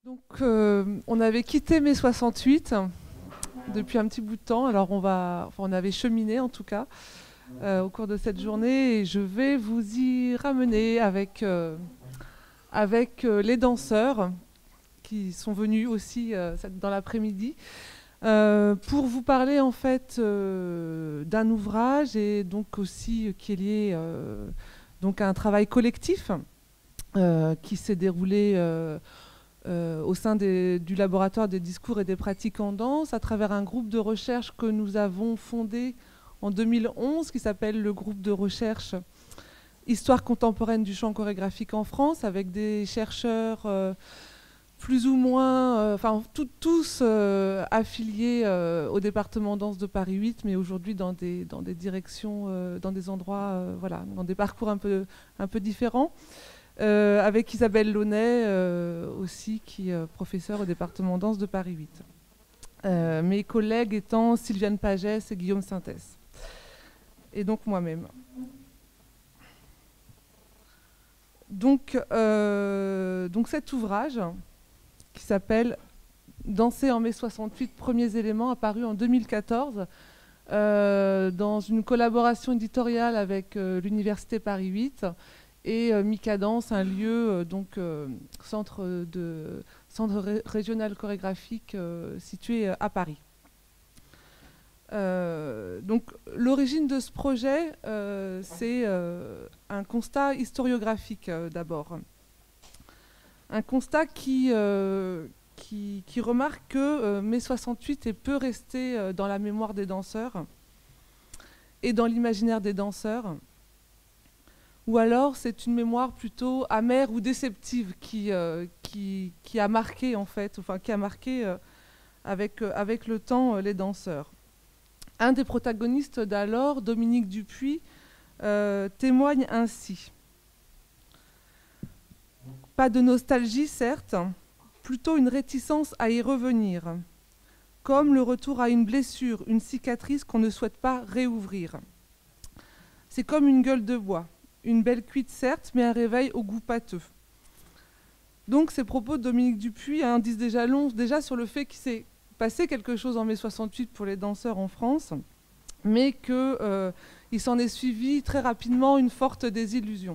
Donc, on avait quitté mai 68 depuis un petit bout de temps. Alors, on avait cheminé en tout cas au cours de cette journée, et je vais vous y ramener avec les danseurs qui sont venus aussi dans l'après-midi pour vous parler en fait d'un ouvrage et donc aussi qui est lié donc à un travail collectif qui s'est déroulé au sein du laboratoire des discours et des pratiques en danse, à travers un groupe de recherche que nous avons fondé en 2011, qui s'appelle le groupe de recherche Histoire contemporaine du chant chorégraphique en France, avec des chercheurs plus ou moins, tous affiliés au département danse de Paris 8, mais aujourd'hui dans des directions, dans des endroits, voilà, dans des parcours un peu différents. Avec Isabelle Launay aussi, qui est professeure au département danse de Paris 8. Mes collègues étant Sylviane Pagès et Guillaume Sintès. Et donc moi-même. Donc cet ouvrage, qui s'appelle Danser en mai 68, premiers éléments, apparu en 2014, dans une collaboration éditoriale avec l'Université Paris 8, et Micadance, un lieu, centre régional chorégraphique situé à Paris. Donc l'origine de ce projet, c'est un constat historiographique d'abord. Un constat qui remarque que mai 68 est peu resté dans la mémoire des danseurs et dans l'imaginaire des danseurs. Ou alors c'est une mémoire plutôt amère ou déceptive qui a marqué en fait, enfin qui a marqué avec le temps les danseurs. Un des protagonistes d'alors, Dominique Dupuis, témoigne ainsi. Pas de nostalgie certes, plutôt une réticence à y revenir, comme le retour à une blessure, une cicatrice qu'on ne souhaite pas réouvrir. C'est comme une gueule de bois. Une belle cuite certes, mais un réveil au goût pâteux. Donc ces propos de Dominique Dupuis disent déjà long sur le fait qu'il s'est passé quelque chose en mai 68 pour les danseurs en France, mais qu'il s'en est suivi très rapidement une forte désillusion.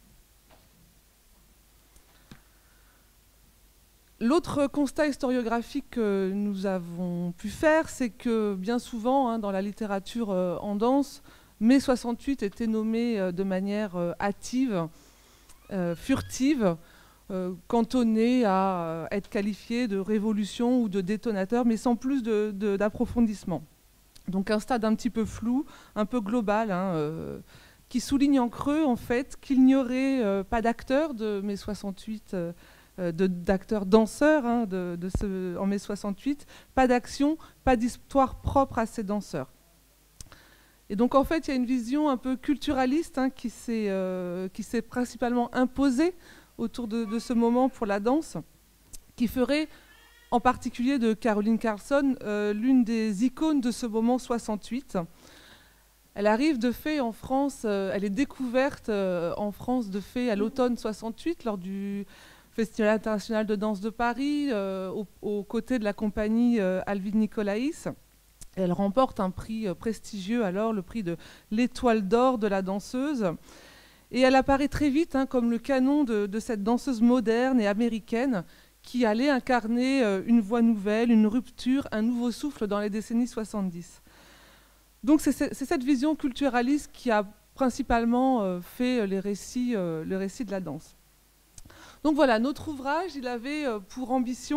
L'autre constat historiographique que nous avons pu faire, c'est que bien souvent, dans la littérature en danse, mai 68 était nommé de manière hâtive, furtive, cantonné à être qualifié de révolution ou de détonateur, mais sans plus d'approfondissement. Donc un stade un petit peu flou, un peu global, qui souligne en creux en fait qu'il n'y aurait pas d'acteurs de mai 68, d'acteurs danseurs en mai 68, pas d'action, pas d'histoire propre à ces danseurs. Et donc en fait, il y a une vision un peu culturaliste qui s'est principalement imposée autour de ce moment pour la danse, qui ferait en particulier de Caroline Carlson l'une des icônes de ce moment 68. Elle arrive de fait en France, elle est découverte en France de fait à l'automne 68 lors du Festival international de danse de Paris, aux côtés de la compagnie Alvin Nicolaïs. Elle remporte un prix prestigieux, alors le prix de l'Étoile d'or de la danseuse. Et elle apparaît très vite comme le canon de cette danseuse moderne et américaine qui allait incarner une voix nouvelle, une rupture, un nouveau souffle dans les décennies 70. Donc c'est cette vision culturaliste qui a principalement fait les récits de la danse. Donc voilà, notre ouvrage, il avait pour ambition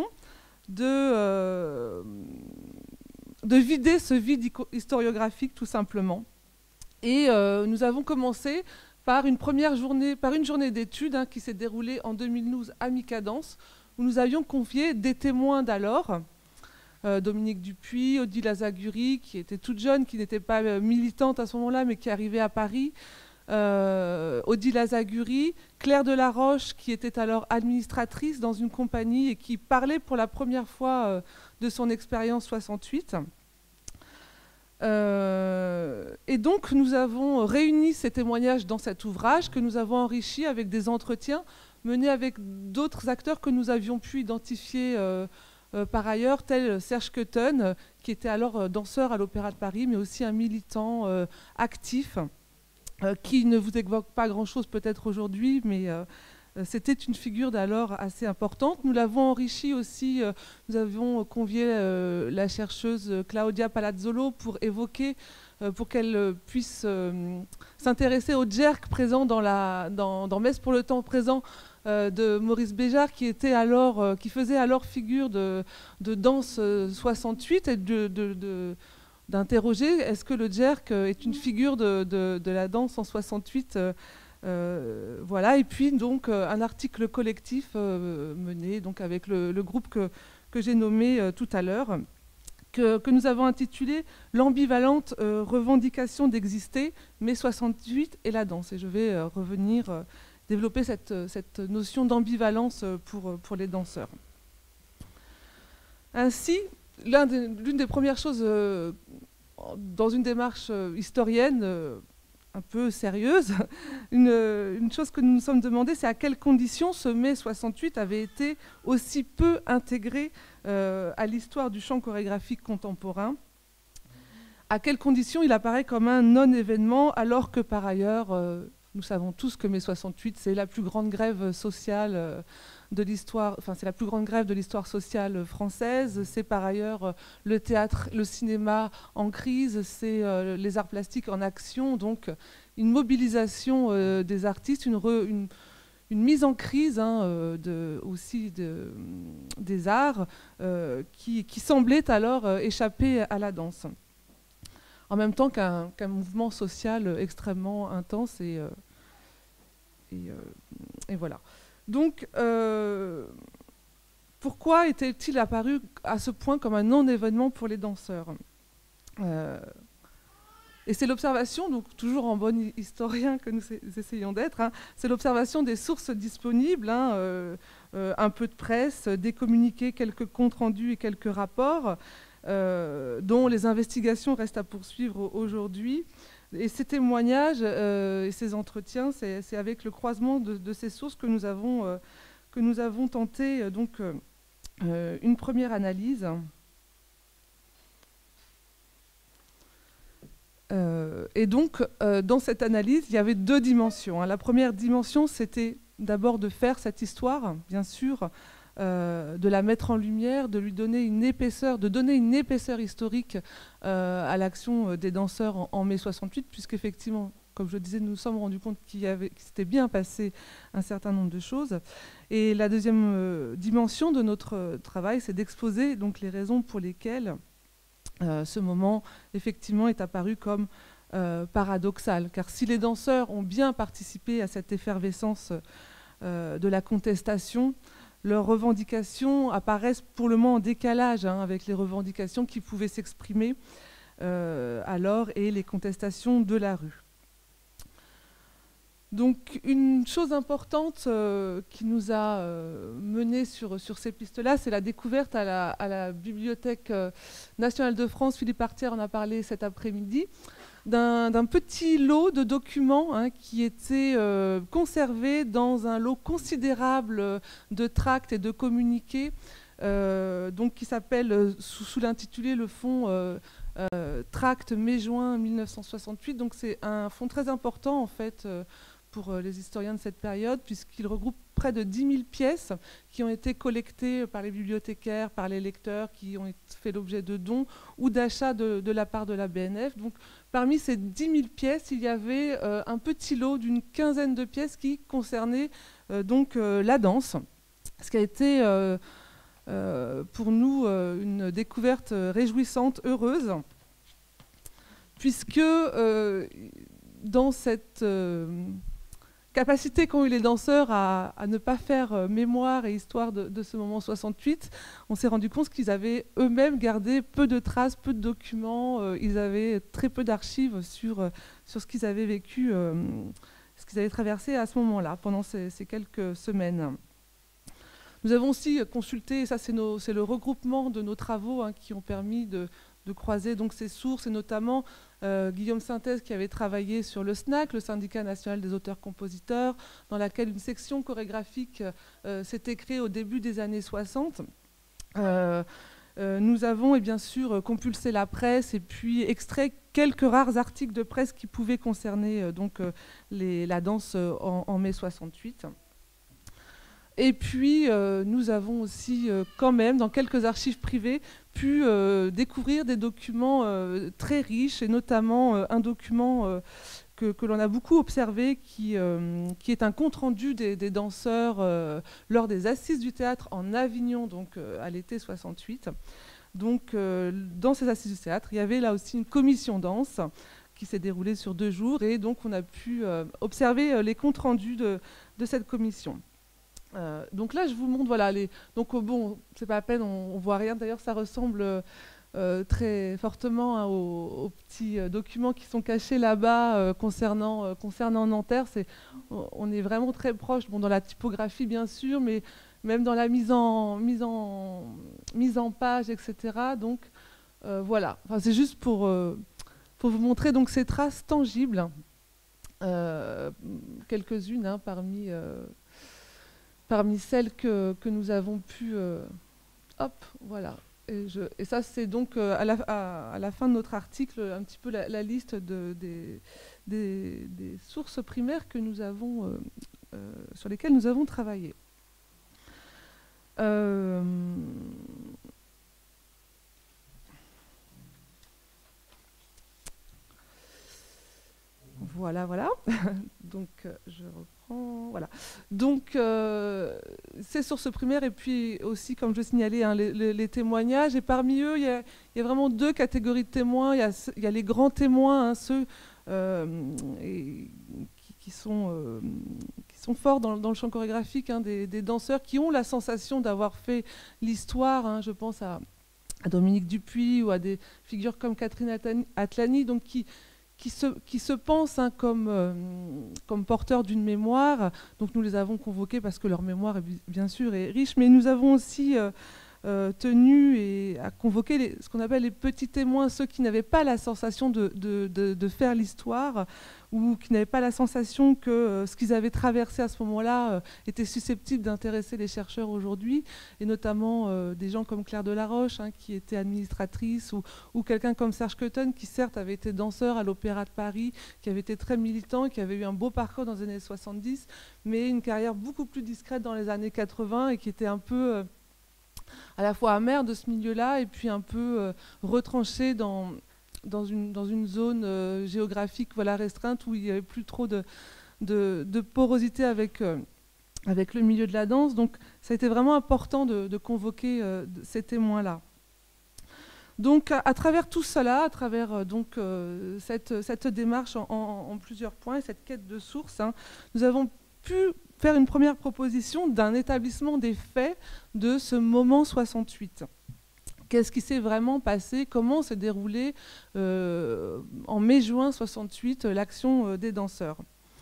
de vider ce vide historiographique tout simplement. Et nous avons commencé par une journée d'études qui s'est déroulée en 2012 à Micadance, où nous avions confié des témoins d'alors, Dominique Dupuis, Odile Azaguri, qui était toute jeune, qui n'était pas militante à ce moment-là, mais qui arrivait à Paris, Odile Azaguri, Claire Delaroche, qui était alors administratrice dans une compagnie et qui parlait pour la première fois de son expérience 68. Et donc nous avons réuni ces témoignages dans cet ouvrage que nous avons enrichi avec des entretiens menée avec d'autres acteurs que nous avions pu identifier par ailleurs, tel Serge Keuten, qui était alors danseur à l'Opéra de Paris, mais aussi un militant actif, qui ne vous évoque pas grand-chose peut-être aujourd'hui, mais c'était une figure d'alors assez importante. Nous l'avons enrichi aussi, nous avions convié la chercheuse Claudia Palazzolo pour évoquer, pour qu'elle puisse s'intéresser au jerk présent dans Messe pour le temps présent de Maurice Béjart, qui faisait alors figure de danse 68, et d'interroger est-ce que le jerk est une figure de la danse en 68. Voilà, et puis donc un article collectif mené donc avec le groupe que j'ai nommé tout à l'heure, que nous avons intitulé « L'ambivalente revendication d'exister, mai 68 et la danse ». Et je vais revenir développer cette notion d'ambivalence pour les danseurs. Ainsi, l'une des premières choses dans une démarche historienne un peu sérieuse, une chose que nous nous sommes demandé, c'est à quelles conditions ce mai 68 avait été aussi peu intégré à l'histoire du chant chorégraphique contemporain. À quelles conditions il apparaît comme un non-événement, alors que par ailleurs, nous savons tous que mai 68, c'est la plus grande grève sociale de l'histoire, enfin c'est la plus grande grève de l'histoire sociale française. C'est par ailleurs le théâtre, le cinéma en crise, c'est les arts plastiques en action, donc une mobilisation des artistes, une mise en crise aussi des arts qui semblait alors échapper à la danse, en même temps qu'un mouvement social extrêmement intense et voilà. Donc, pourquoi était-il apparu à ce point comme un non-événement pour les danseurs ? Et c'est l'observation, donc toujours en bon historien que nous essayons d'être, c'est l'observation des sources disponibles, un peu de presse, des communiqués, quelques comptes rendus et quelques rapports, dont les investigations restent à poursuivre aujourd'hui. Et ces témoignages et ces entretiens, c'est avec le croisement de ces sources que nous avons tenté donc, une première analyse. Et donc, dans cette analyse, il y avait deux dimensions. La première dimension, c'était d'abord de faire cette histoire, bien sûr, de la mettre en lumière, de lui donner une épaisseur, de donner une épaisseur historique à l'action des danseurs en mai 68, puisqu'effectivement, comme je disais, nous nous sommes rendus compte qu'il s'était bien passé un certain nombre de choses. Et la deuxième dimension de notre travail, c'est d'exposer donc les raisons pour lesquelles ce moment, effectivement, est apparu comme paradoxal. Car si les danseurs ont bien participé à cette effervescence de la contestation, leurs revendications apparaissent pour le moment en décalage avec les revendications qui pouvaient s'exprimer alors et les contestations de la rue. Donc une chose importante qui nous a menés sur ces pistes-là, c'est la découverte à la Bibliothèque nationale de France, Philippe Artière en a parlé cet après-midi, d'un petit lot de documents qui étaient conservés dans un lot considérable de tracts et de communiqués, donc qui s'appelle, sous l'intitulé Le Fonds Tract mai-juin 1968. Donc c'est un fonds très important en fait pour les historiens de cette période, puisqu'il regroupe près de 10 000 pièces qui ont été collectées par les bibliothécaires, par les lecteurs, qui ont fait l'objet de dons ou d'achats de la part de la BNF. Donc, parmi ces 10 000 pièces, il y avait un petit lot d'une quinzaine de pièces qui concernaient la danse, ce qui a été pour nous une découverte réjouissante, heureuse, puisque dans cette capacité qu'ont eu les danseurs à ne pas faire mémoire et histoire de ce moment 68, on s'est rendu compte qu'ils avaient eux-mêmes gardé peu de traces, peu de documents, ils avaient très peu d'archives sur ce qu'ils avaient vécu, ce qu'ils avaient traversé à ce moment-là, pendant ces quelques semaines. Nous avons aussi consulté, et ça c'est le regroupement de nos travaux qui ont permis de croiser donc ces sources, et notamment Guillaume Synthèse qui avait travaillé sur le SNAC, le Syndicat national des auteurs-compositeurs, dans laquelle une section chorégraphique s'était créée au début des années 60. Nous avons et bien sûr compulsé la presse et puis extrait quelques rares articles de presse qui pouvaient concerner la danse en mai 68. Et puis, nous avons aussi, quand même, dans quelques archives privées, pu découvrir des documents très riches, et notamment un document que l'on a beaucoup observé, qui est un compte-rendu des danseurs lors des Assises du théâtre en Avignon, donc à l'été 68. Donc, dans ces Assises du théâtre, il y avait là aussi une commission danse qui s'est déroulée sur 2 jours, et donc on a pu observer les comptes-rendus de cette commission. Donc là, je vous montre, voilà, donc bon, c'est pas la peine, on voit rien. D'ailleurs, ça ressemble très fortement aux petits documents qui sont cachés là-bas concernant Nanterre. On est vraiment très proche, bon, dans la typographie bien sûr, mais même dans la mise en page, etc. Donc voilà, enfin, c'est juste pour vous montrer donc ces traces tangibles, quelques-unes hein, parmi celles que nous avons pu... hop, voilà. Et ça, c'est donc à la fin de notre article, un petit peu la liste des sources primaires que nous avons, sur lesquelles nous avons travaillé. Voilà. Donc, je reprends. Voilà. Donc, ces sources primaires, et puis aussi, comme je signalais, hein, les témoignages. Et parmi eux, il y a vraiment 2 catégories de témoins. Il y a les grands témoins, hein, ceux qui sont forts dans le champ chorégraphique, hein, des danseurs qui ont la sensation d'avoir fait l'histoire. Hein, je pense à Dominique Dupuis ou à des figures comme Catherine Atlani, donc qui se pensent hein, comme porteurs d'une mémoire. Donc nous les avons convoqués parce que leur mémoire, bien sûr, est riche, mais nous avons aussi tenu à convoquer ce qu'on appelle les petits témoins, ceux qui n'avaient pas la sensation de faire l'histoire, ou qui n'avaient pas la sensation que ce qu'ils avaient traversé à ce moment-là était susceptible d'intéresser les chercheurs aujourd'hui, et notamment des gens comme Claire Delaroche, hein, qui était administratrice, ou quelqu'un comme Serge Cotton, qui certes avait été danseur à l'Opéra de Paris, qui avait été très militant, qui avait eu un beau parcours dans les années 70, mais une carrière beaucoup plus discrète dans les années 80, et qui était un peu... à la fois amer de ce milieu-là, et puis un peu retranché dans une zone géographique voilà, restreinte, où il n'y avait plus trop de porosité avec le milieu de la danse. Donc ça a été vraiment important de convoquer ces témoins-là. Donc à travers tout cela, à travers cette démarche en plusieurs points, cette quête de sources, hein, nous avons pu faire une première proposition d'un établissement des faits de ce moment 68. Qu'est-ce qui s'est vraiment passé? Comment s'est déroulé en mai-juin 68 l'action des danseurs?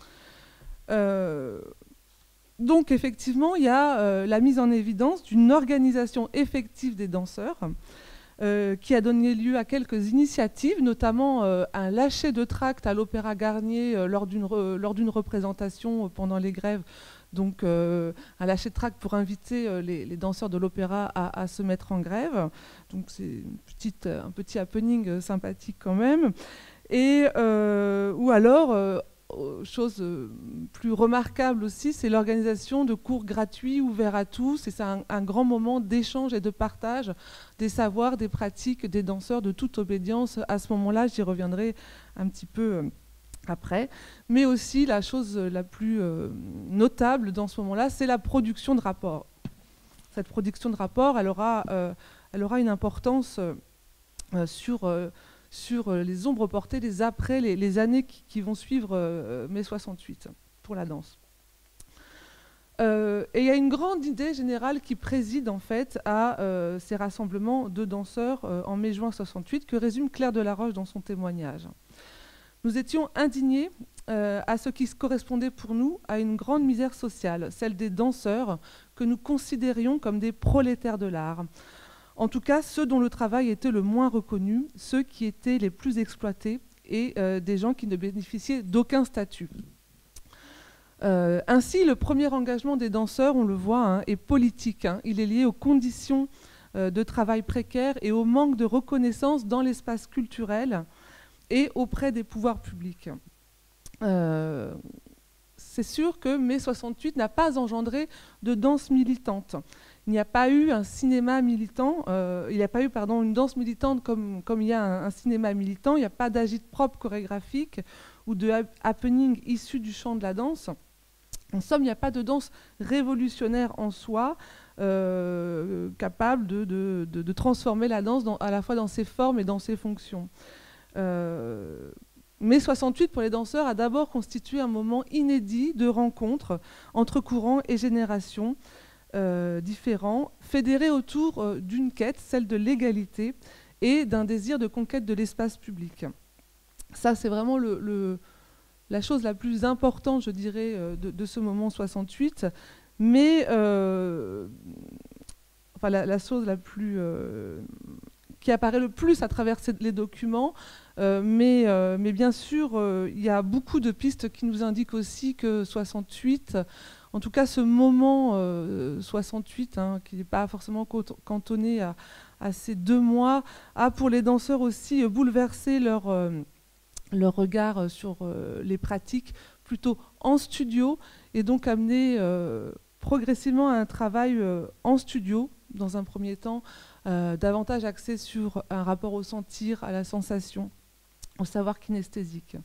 Donc effectivement, il y a la mise en évidence d'une organisation effective des danseurs qui a donné lieu à quelques initiatives, notamment un lâcher de tracts à l'Opéra Garnier lors d'une représentation pendant les grèves. Donc un lâcher de tracts pour inviter les danseurs de l'opéra à se mettre en grève. Donc c'est un petit happening sympathique quand même. Et, ou alors, chose plus remarquable aussi, c'est l'organisation de cours gratuits ouverts à tous. Et c'est un grand moment d'échange et de partage des savoirs, des pratiques des danseurs de toute obédience. À ce moment-là, j'y reviendrai un petit peu après. Mais aussi, la chose la plus notable dans ce moment-là, c'est la production de rapports. Cette production de rapports, elle aura une importance sur les ombres portées, les après, les années qui vont suivre mai 68 pour la danse. Et il y a une grande idée générale qui préside en fait à ces rassemblements de danseurs en mai-juin 68 que résume Claire Delaroche dans son témoignage. Nous étions indignés à ce qui correspondait pour nous à une grande misère sociale, celle des danseurs que nous considérions comme des prolétaires de l'art. En tout cas, ceux dont le travail était le moins reconnu, ceux qui étaient les plus exploités et des gens qui ne bénéficiaient d'aucun statut. Ainsi, le premier engagement des danseurs, on le voit, hein, est politique. Hein. Il est lié aux conditions de travail précaires et au manque de reconnaissance dans l'espace culturel et auprès des pouvoirs publics. C'est sûr que mai 68 n'a pas engendré de danse militante. Il n'y a pas eu un cinéma militant, il n'y a pas eu une danse militante comme il y a un cinéma militant, il n'y a pas d'agit-prop chorégraphique ou de happening issu du champ de la danse. En somme, il n'y a pas de danse révolutionnaire en soi, capable de transformer la danse à la fois dans ses formes et dans ses fonctions. Mais 68, pour les danseurs, a d'abord constitué un moment inédit de rencontre entre courants et générations différents, fédérés autour d'une quête, celle de l'égalité, et d'un désir de conquête de l'espace public. Ça, c'est vraiment la chose la plus importante, je dirais, de ce moment 68. Mais la chose la plus qui apparaît le plus à travers les documents, mais bien sûr, il y a beaucoup de pistes qui nous indiquent aussi que 68, en tout cas ce moment 68, hein, qui n'est pas forcément cantonné à ces 2 mois, a pour les danseurs aussi bouleversé leur regard sur les pratiques plutôt en studio, et donc amené progressivement à un travail en studio, dans un premier temps, davantage axé sur un rapport au sentir, à la sensation, au savoir kinesthésique.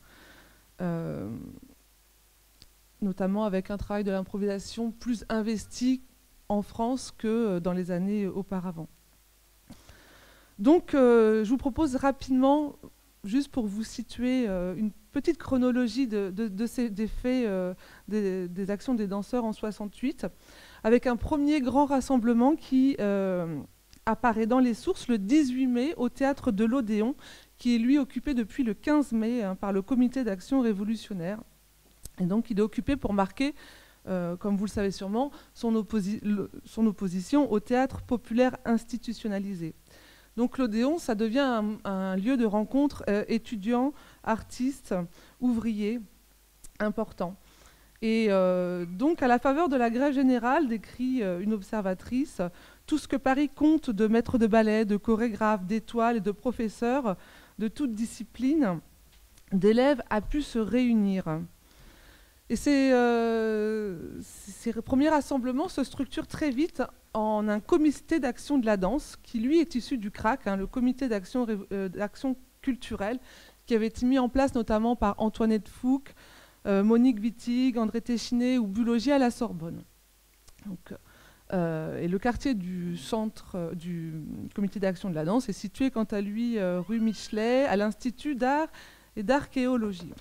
Notamment avec un travail de l'improvisation plus investi en France que dans les années auparavant. Donc, je vous propose rapidement, juste pour vous situer, une petite chronologie des faits, des actions des danseurs en 68, avec un premier grand rassemblement qui apparaît dans les sources le 18 mai au théâtre de l'Odéon, qui est lui occupé depuis le 15 mai par le comité d'action révolutionnaire. Et donc il est occupé pour marquer, comme vous le savez sûrement, son opposition au théâtre populaire institutionnalisé. Donc l'Odéon, ça devient un lieu de rencontre étudiants, artistes, ouvriers, important. Et donc à la faveur de la grève générale, décrit une observatrice, tout ce que Paris compte de maîtres de ballet, de chorégraphes, d'étoiles et de professeurs de toute discipline, d'élèves a pu se réunir. Et ces premiers rassemblements se structurent très vite en un comité d'action de la danse qui, lui, est issu du CRAC, hein, le comité d'action culturelle, qui avait été mis en place notamment par Antoinette Fouque, Monique Wittig, André Téchiné ou Bulogier à la Sorbonne. Donc, et le quartier du centre du comité d'action de la danse est situé, quant à lui, rue Michelet, à l'Institut d'art et d'archéologie.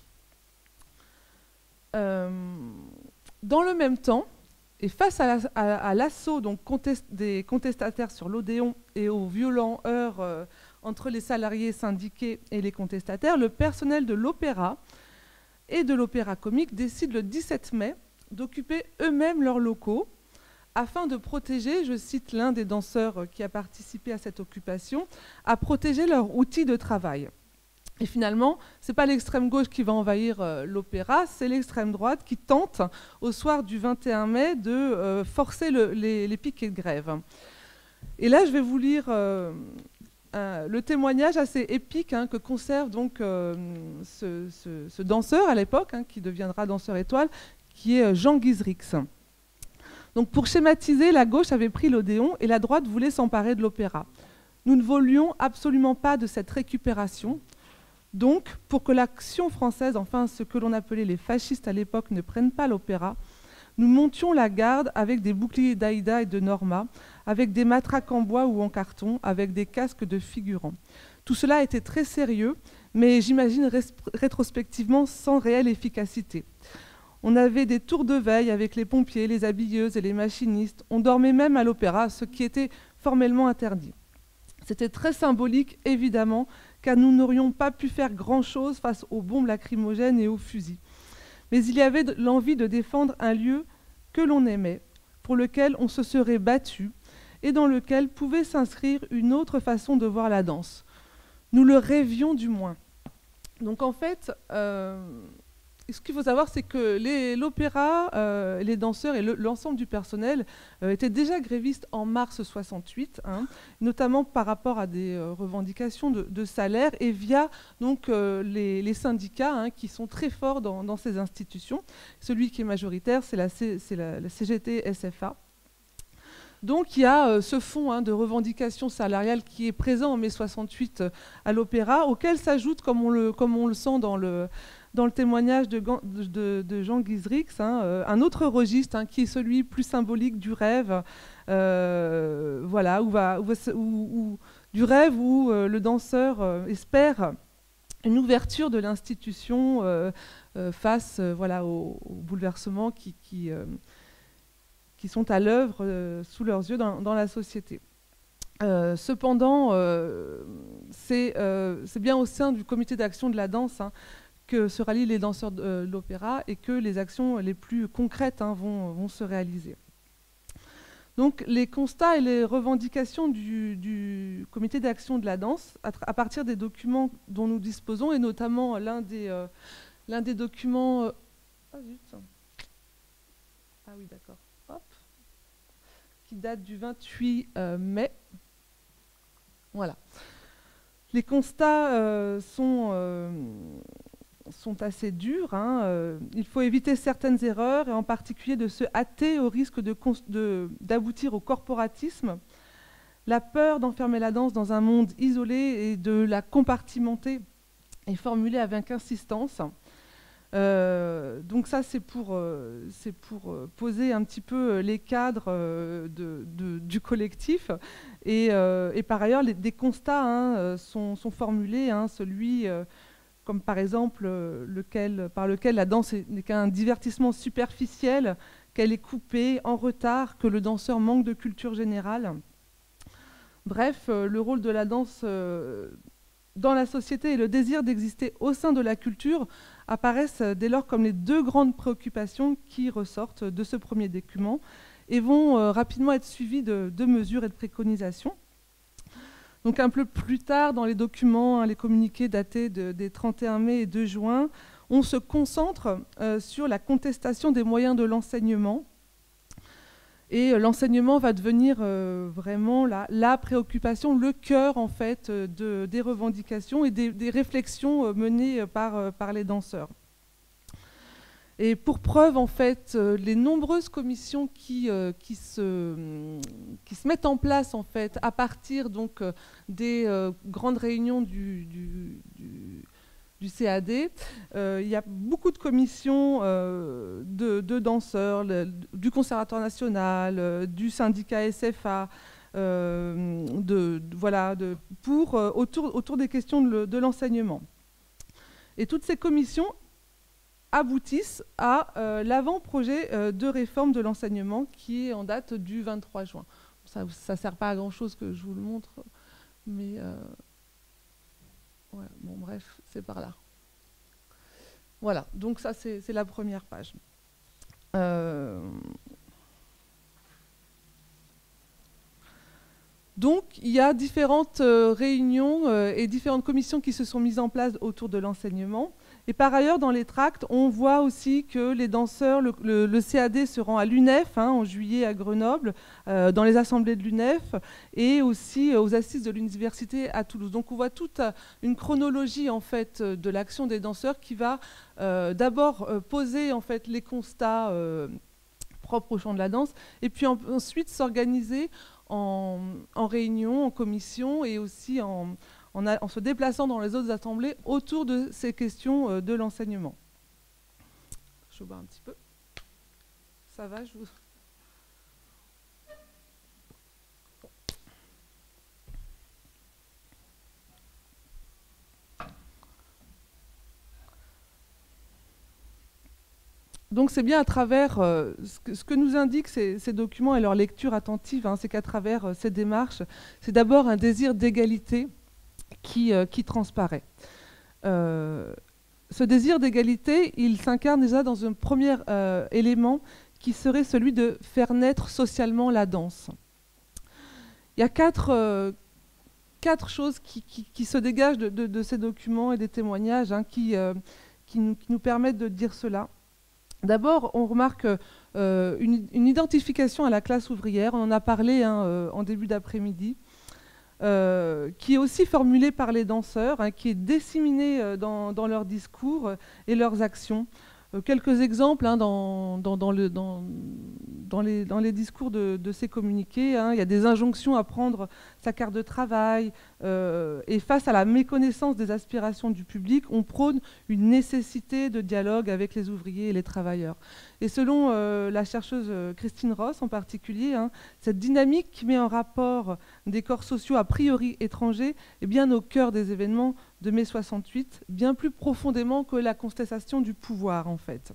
Dans le même temps, et face à l'assaut des contestataires sur l'Odéon et aux violents heurts entre les salariés syndiqués et les contestataires, le personnel de l'opéra et de l'opéra comique décident le 17 mai d'occuper eux-mêmes leurs locaux afin de protéger, je cite l'un des danseurs qui a participé à cette occupation, à protéger leurs outils de travail. Et finalement, ce n'est pas l'extrême gauche qui va envahir l'opéra, c'est l'extrême droite qui tente, au soir du 21 mai, de forcer les piquets de grève. Et là, je vais vous lire le témoignage assez épique que conserve donc ce danseur à l'époque, qui deviendra danseur étoile, qui est Jean Guizrix. Donc pour schématiser, la gauche avait pris l'Odéon et la droite voulait s'emparer de l'opéra. Nous ne voulions absolument pas de cette récupération. Donc, pour que l'action française, enfin ce que l'on appelait les fascistes à l'époque, ne prennent pas l'opéra, nous montions la garde avec des boucliers d'Aïda et de Norma, avec des matraques en bois ou en carton, avec des casques de figurants. Tout cela était très sérieux, mais j'imagine rétrospectivement sans réelle efficacité. On avait des tours de veille avec les pompiers, les habilleuses et les machinistes. On dormait même à l'opéra, ce qui était formellement interdit. C'était très symbolique, évidemment, car nous n'aurions pas pu faire grand-chose face aux bombes lacrymogènes et aux fusils. Mais il y avait l'envie de défendre un lieu que l'on aimait, pour lequel on se serait battu, et dans lequel pouvait s'inscrire une autre façon de voir la danse. Nous le rêvions du moins. Donc en fait, ce qu'il faut savoir, c'est que l'opéra, les danseurs et l'ensemble du personnel étaient déjà grévistes en mars 68, hein, notamment par rapport à des revendications de salaire et via donc, les syndicats, hein, qui sont très forts dans ces institutions. Celui qui est majoritaire, c'est la CGT-SFA. Donc il y a ce fonds, hein, de revendications salariales qui est présent en mai 68 à l'opéra, auquel s'ajoute, comme on le sent dans le témoignage de Jean Guizrix, hein, un autre registre, hein, qui est celui plus symbolique du rêve, voilà, du rêve où le danseur espère une ouverture de l'institution face voilà, aux bouleversements qui sont à l'œuvre sous leurs yeux dans la société. Cependant, c'est bien au sein du comité d'action de la danse, hein, que se rallient les danseurs de l'opéra et que les actions les plus concrètes, hein, vont se réaliser. Donc les constats et les revendications du comité d'action de la danse, à partir des documents dont nous disposons, et notamment l'un des documents... ah zut. Ah oui, d'accord. Hop. Qui date du 28 mai. Voilà. Les constats sont assez durs, hein. Il faut éviter certaines erreurs, et en particulier de se hâter au risque d'aboutir au corporatisme. La peur d'enfermer la danse dans un monde isolé et de la compartimenter est formulée avec insistance. Donc ça, c'est pour poser un petit peu les cadres du collectif. Et par ailleurs, des constats, hein, sont formulés, hein, celui... comme par exemple par lequel la danse n'est qu'un divertissement superficiel, qu'elle est coupée, en retard, que le danseur manque de culture générale. Bref, le rôle de la danse dans la société et le désir d'exister au sein de la culture apparaissent dès lors comme les deux grandes préoccupations qui ressortent de ce premier document et vont rapidement être suivies de mesures et de préconisations. Donc un peu plus tard, dans les documents, hein, les communiqués datés des 31 mai et 2 juin, on se concentre sur la contestation des moyens de l'enseignement. Et l'enseignement va devenir vraiment la préoccupation, le cœur en fait des revendications et des réflexions menées par les danseurs. Et pour preuve, en fait, les nombreuses commissions qui se mettent en place en fait à partir donc des grandes réunions du CAD, il y a beaucoup de commissions de danseurs, du Conservatoire national, du syndicat SFA, autour des questions de l'enseignement. Et toutes ces commissions aboutissent à l'avant-projet de réforme de l'enseignement qui est en date du 23 juin. Ça ne sert pas à grand-chose que je vous le montre, mais ouais, bon, bref, c'est par là. Voilà, donc ça c'est la première page. Donc il y a différentes réunions et différentes commissions qui se sont mises en place autour de l'enseignement. Et par ailleurs, dans les tracts, on voit aussi que les danseurs, le CAD se rend à l'UNEF, hein, en juillet à Grenoble, dans les assemblées de l'UNEF, et aussi aux assises de l'université à Toulouse. Donc on voit toute une chronologie en fait de l'action des danseurs qui va d'abord poser en fait les constats propres au champ de la danse, et puis ensuite s'organiser en réunion, en commission, et aussi en se déplaçant dans les autres assemblées autour de ces questions de l'enseignement. Je bois un petit peu. Ça va, je vous... Donc c'est bien à travers ce que nous indiquent ces documents et leur lecture attentive, hein, c'est qu'à travers ces démarches, c'est d'abord un désir d'égalité qui transparaît. Ce désir d'égalité, il s'incarne déjà dans un premier élément qui serait celui de faire naître socialement la danse. Il y a quatre choses qui se dégagent de ces documents et des témoignages qui nous permettent de dire cela. D'abord, on remarque une identification à la classe ouvrière, on en a parlé en début d'après-midi, qui est aussi formulée par les danseurs, qui est disséminée dans leurs discours et leurs actions. Quelques exemples dans les discours de ces communiqués. Il y a des injonctions à prendre sa carte de travail et face à la méconnaissance des aspirations du public, on prône une nécessité de dialogue avec les ouvriers et les travailleurs. Et selon la chercheuse Christine Ross en particulier, cette dynamique qui met en rapport des corps sociaux a priori étrangers est bien au cœur des événements de mai 68, bien plus profondément que la contestation du pouvoir en fait.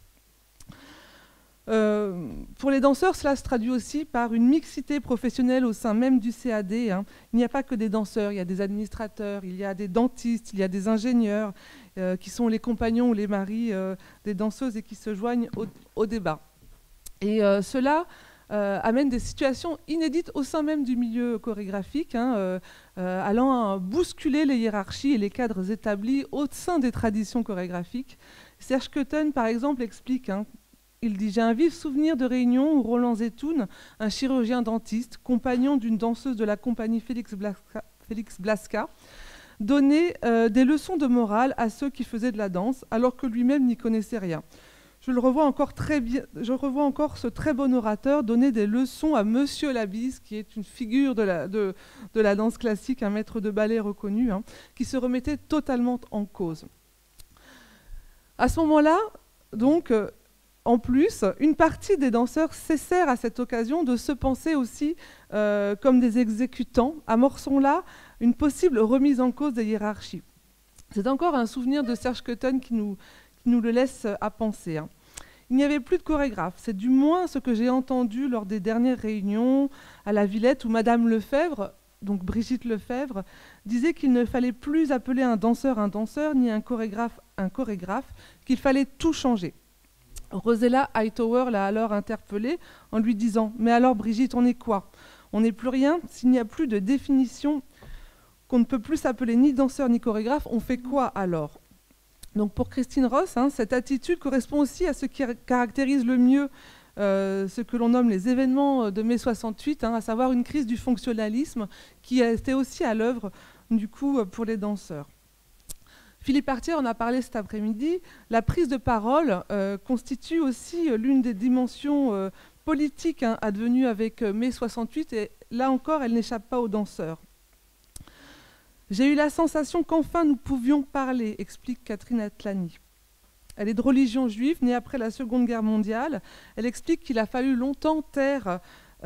Pour les danseurs, cela se traduit aussi par une mixité professionnelle au sein même du CAD. Il n'y a pas que des danseurs, il y a des administrateurs, il y a des dentistes, il y a des ingénieurs qui sont les compagnons ou les maris des danseuses et qui se joignent au débat. Et cela amène des situations inédites au sein même du milieu chorégraphique, allant bousculer les hiérarchies et les cadres établis au sein des traditions chorégraphiques. Serge Keuten, par exemple, explique, il dit « J'ai un vif souvenir de réunions où Roland Zetoun, un chirurgien dentiste, compagnon d'une danseuse de la compagnie Félix Blasca, donnait des leçons de morale à ceux qui faisaient de la danse, alors que lui-même n'y connaissait rien. Je revois encore ce très bon orateur donner des leçons à Monsieur Labisse, qui est une figure de la danse classique, un maître de ballet reconnu, qui se remettait totalement en cause. » À ce moment-là, donc, en plus, une partie des danseurs cessèrent à cette occasion de se penser aussi comme des exécutants, amorçant là une possible remise en cause des hiérarchies. C'est encore un souvenir de Serge Keuten qui nous le laisse à penser. Il n'y avait plus de chorégraphe. C'est du moins ce que j'ai entendu lors des dernières réunions à la Villette où Madame Lefebvre, donc Brigitte Lefebvre, disait qu'il ne fallait plus appeler un danseur, ni un chorégraphe, qu'il fallait tout changer. Rosella Hightower l'a alors interpellée en lui disant « Mais alors Brigitte, on est quoi? On n'est plus rien. S'il n'y a plus de définition, qu'on ne peut plus s'appeler ni danseur ni chorégraphe, on fait quoi alors ?» Donc pour Christine Ross, cette attitude correspond aussi à ce qui caractérise le mieux ce que l'on nomme les événements de mai 68, à savoir une crise du fonctionnalisme qui a été aussi à l'œuvre du coup pour les danseurs. Philippe Artier en a parlé cet après-midi. La prise de parole constitue aussi l'une des dimensions politiques advenues avec mai 68 et là encore, elle n'échappe pas aux danseurs. J'ai eu la sensation qu'enfin nous pouvions parler, explique Catherine Atlani. Elle est de religion juive, née après la Seconde Guerre mondiale. Elle explique qu'il a fallu longtemps taire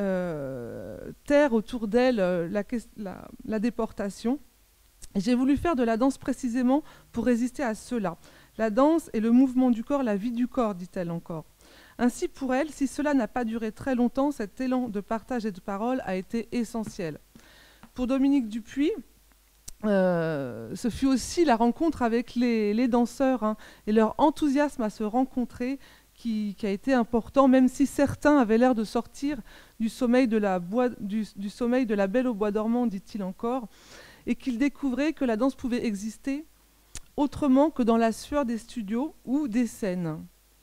autour d'elle la déportation. J'ai voulu faire de la danse précisément pour résister à cela. La danse est le mouvement du corps, la vie du corps, dit-elle encore. Ainsi, pour elle, si cela n'a pas duré très longtemps, cet élan de partage et de parole a été essentiel. Pour Dominique Dupuis, ce fut aussi la rencontre avec les danseurs et leur enthousiasme à se rencontrer qui a été important, même si certains avaient l'air de sortir du sommeil de la Belle au bois dormant, dit-il encore, et qu'ils découvraient que la danse pouvait exister autrement que dans la sueur des studios ou des scènes.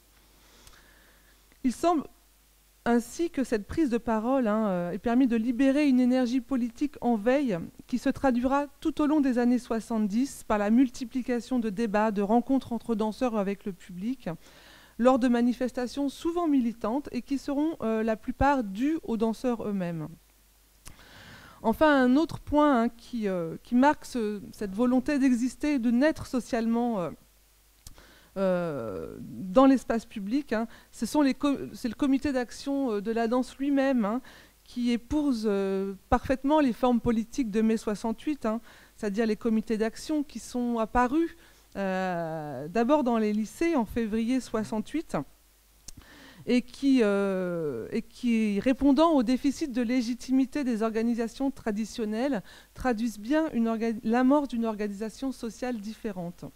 Il semble ainsi que cette prise de parole ait permis de libérer une énergie politique en veille qui se traduira tout au long des années 70 par la multiplication de débats, de rencontres entre danseurs avec le public, lors de manifestations souvent militantes et qui seront la plupart dues aux danseurs eux-mêmes. Enfin, un autre point qui marque cette volonté d'exister et de naître socialement dans l'espace public, c'est le comité d'action de la danse lui-même qui épouse parfaitement les formes politiques de mai 68, c'est-à-dire les comités d'action qui sont apparus d'abord dans les lycées en février 68 et qui répondant au déficit de légitimité des organisations traditionnelles, traduisent bien l'amorce d'une organisation sociale différente.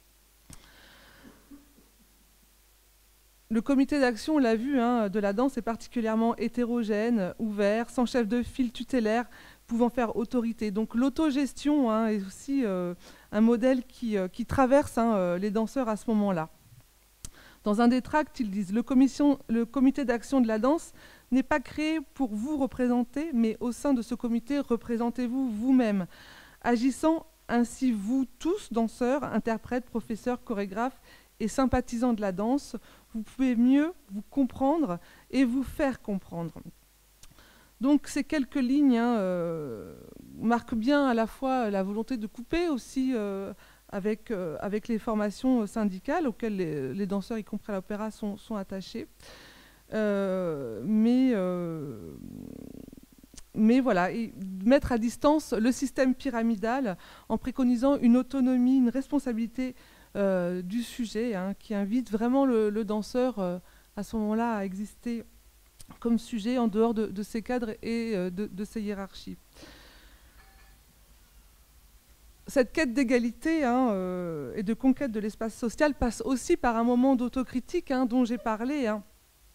Le comité d'action, on l'a vu, de la danse est particulièrement hétérogène, ouvert, sans chef de file tutélaire, pouvant faire autorité. Donc l'autogestion hein, est aussi un modèle qui traverse hein, les danseurs à ce moment-là. Dans un des tracts, ils disent « Le comité d'action de la danse n'est pas créé pour vous représenter, mais au sein de ce comité, représentez-vous vous-même, agissant ainsi vous tous, danseurs, interprètes, professeurs, chorégraphes et sympathisants de la danse, vous pouvez mieux vous comprendre et vous faire comprendre. » Donc ces quelques lignes hein, marquent bien à la fois la volonté de couper aussi avec les formations syndicales auxquelles les danseurs, y compris à l'opéra, sont attachés. Mais voilà, et mettre à distance le système pyramidal en préconisant une autonomie, une responsabilité du sujet hein, qui invite vraiment le danseur à ce moment-là à exister comme sujet en dehors de ces cadres et de ces hiérarchies. Cette quête d'égalité hein, et de conquête de l'espace social passe aussi par un moment d'autocritique hein, dont j'ai parlé. Hein.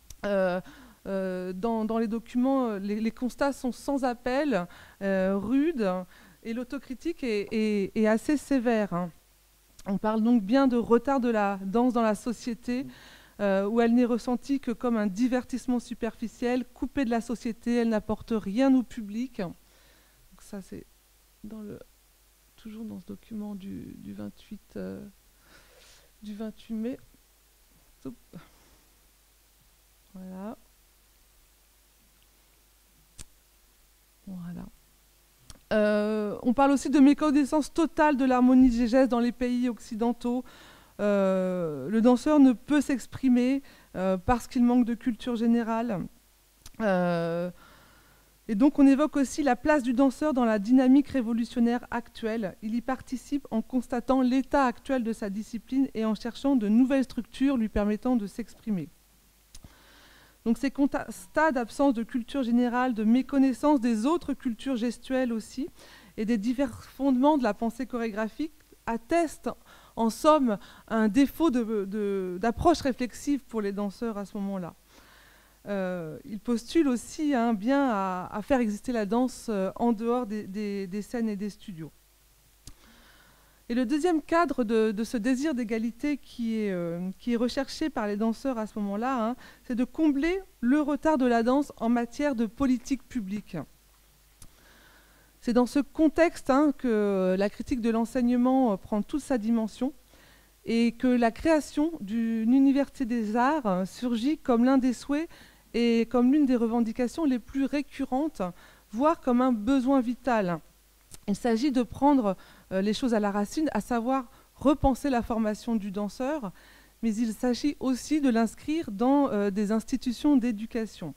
Dans les documents, les constats sont sans appel, rudes, et l'autocritique est assez sévère. Hein. On parle donc bien de retard de la danse dans la société, où elle n'est ressentie que comme un divertissement superficiel, coupé de la société, elle n'apporte rien au public. Donc ça, c'est toujours dans ce document du 28 mai. Voilà. On parle aussi de méconnaissance totale de l'harmonie des gestes dans les pays occidentaux. Le danseur ne peut s'exprimer parce qu'il manque de culture générale. Et donc on évoque aussi la place du danseur dans la dynamique révolutionnaire actuelle. Il y participe en constatant l'état actuel de sa discipline et en cherchant de nouvelles structures lui permettant de s'exprimer. Donc ces constats d'absence de culture générale, de méconnaissance des autres cultures gestuelles aussi, et des divers fondements de la pensée chorégraphique attestent en somme un défaut d'approche réflexive pour les danseurs à ce moment-là. Ils postulent aussi hein, bien à faire exister la danse en dehors des scènes et des studios. Et le deuxième cadre de ce désir d'égalité qui est recherché par les danseurs à ce moment-là, hein, c'est de combler le retard de la danse en matière de politique publique. C'est dans ce contexte hein, que la critique de l'enseignement prend toute sa dimension et que la création d'une université des arts surgit comme l'un des souhaits et comme l'une des revendications les plus récurrentes, voire comme un besoin vital. Il s'agit de prendre les choses à la racine, à savoir repenser la formation du danseur, mais il s'agit aussi de l'inscrire dans des institutions d'éducation.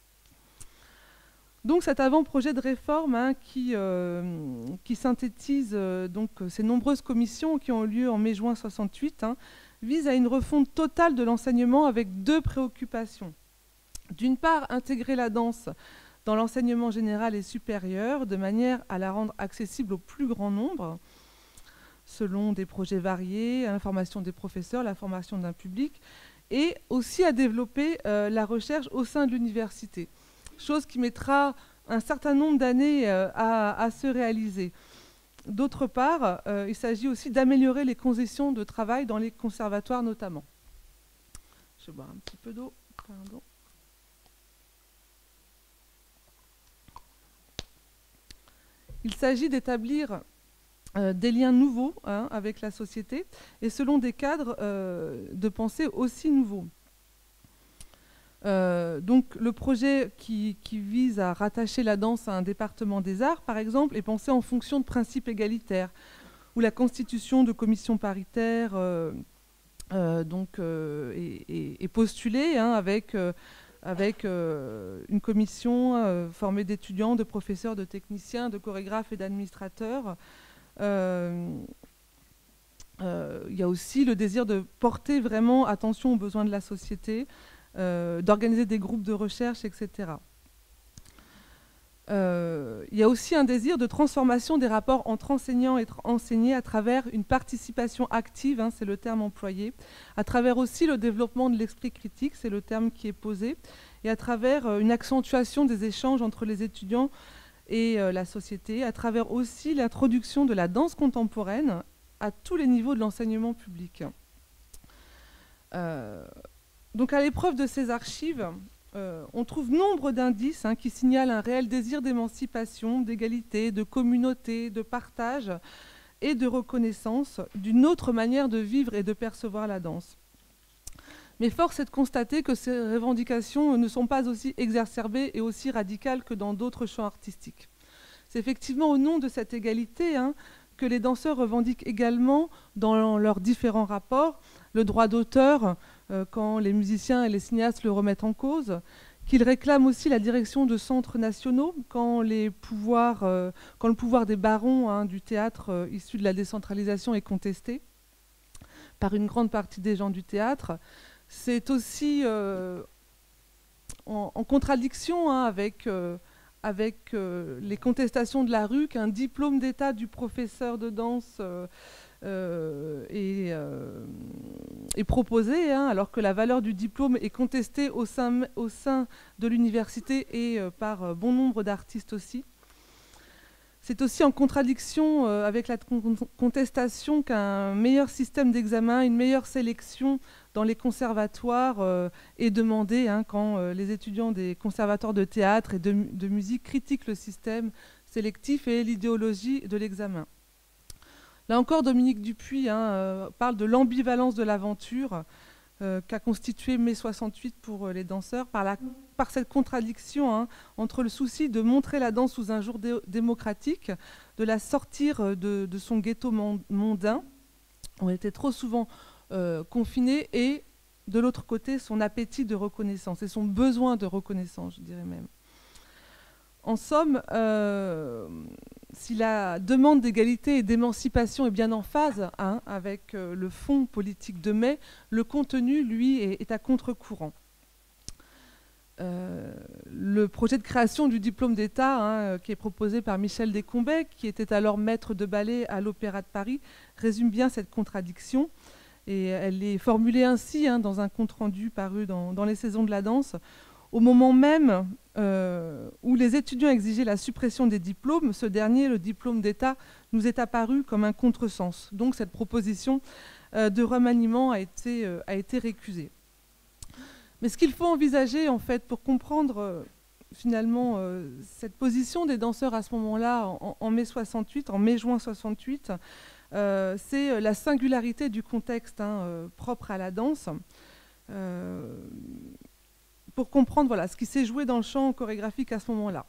Donc cet avant-projet de réforme hein, qui synthétise donc, ces nombreuses commissions qui ont eu lieu en mai-juin 68 hein, vise à une refonte totale de l'enseignement avec deux préoccupations. D'une part, intégrer la danse dans l'enseignement général et supérieur, de manière à la rendre accessible au plus grand nombre, selon des projets variés, la formation des professeurs, la formation d'un public, et aussi à développer la recherche au sein de l'université, chose qui mettra un certain nombre d'années à se réaliser. D'autre part, il s'agit aussi d'améliorer les conditions de travail dans les conservatoires notamment. Je vais boire un petit peu d'eau, pardon. Il s'agit d'établir des liens nouveaux hein, avec la société et selon des cadres de pensée aussi nouveaux. Donc le projet qui vise à rattacher la danse à un département des arts, par exemple, est pensé en fonction de principes égalitaires, où la constitution de commissions paritaires est postulée hein, avec une commission formée d'étudiants, de professeurs, de techniciens, de chorégraphes et d'administrateurs. Il y a aussi le désir de porter vraiment attention aux besoins de la société, d'organiser des groupes de recherche, etc. Il y a aussi un désir de transformation des rapports entre enseignants et enseignés à travers une participation active, hein, c'est le terme employé, à travers aussi le développement de l'esprit critique, c'est le terme qui est posé, et à travers une accentuation des échanges entre les étudiants et la société, à travers aussi l'introduction de la danse contemporaine à tous les niveaux de l'enseignement public. Donc à l'épreuve de ces archives, on trouve nombre d'indices qui signalent un réel désir d'émancipation, d'égalité, de communauté, de partage et de reconnaissance d'une autre manière de vivre et de percevoir la danse. Mais force est de constater que ces revendications ne sont pas aussi exacerbées et aussi radicales que dans d'autres champs artistiques. C'est effectivement au nom de cette égalité que les danseurs revendiquent également, dans leurs différents rapports, le droit d'auteur, quand les musiciens et les cinéastes le remettent en cause, qu'ils réclament aussi la direction de centres nationaux, quand le pouvoir des barons du théâtre issu de la décentralisation est contesté par une grande partie des gens du théâtre. C'est aussi en contradiction avec les contestations de la rue qu'un diplôme d'état du professeur de danse est proposé, alors que la valeur du diplôme est contestée au sein de l'université et par bon nombre d'artistes aussi. C'est aussi en contradiction avec la contestation qu'un meilleur système d'examen, une meilleure sélection dans les conservatoires est demandé quand les étudiants des conservatoires de théâtre et de musique critiquent le système sélectif et l'idéologie de l'examen. Là encore, Dominique Dupuis parle de l'ambivalence de l'aventure qu'a constitué mai 68 pour les danseurs, par cette contradiction entre le souci de montrer la danse sous un jour démocratique, de la sortir de son ghetto mondain, où elle était trop souvent confinée, et de l'autre côté, son appétit de reconnaissance et son besoin de reconnaissance, je dirais même. En somme, si la demande d'égalité et d'émancipation est bien en phase avec le fond politique de mai, le contenu, lui, est à contre-courant. Le projet de création du diplôme d'État, qui est proposé par Michel Descombes, qui était alors maître de ballet à l'Opéra de Paris, résume bien cette contradiction. Et elle est formulée ainsi dans un compte-rendu paru dans les Saisons de la danse. Au moment même où les étudiants exigeaient la suppression des diplômes, ce dernier, le diplôme d'État, nous est apparu comme un contresens. Donc cette proposition de remaniement a été récusée. Mais ce qu'il faut envisager, en fait, pour comprendre finalement cette position des danseurs à ce moment-là, en mai-juin 68, c'est la singularité du contexte propre à la danse. Pour comprendre ce qui s'est joué dans le champ chorégraphique à ce moment-là.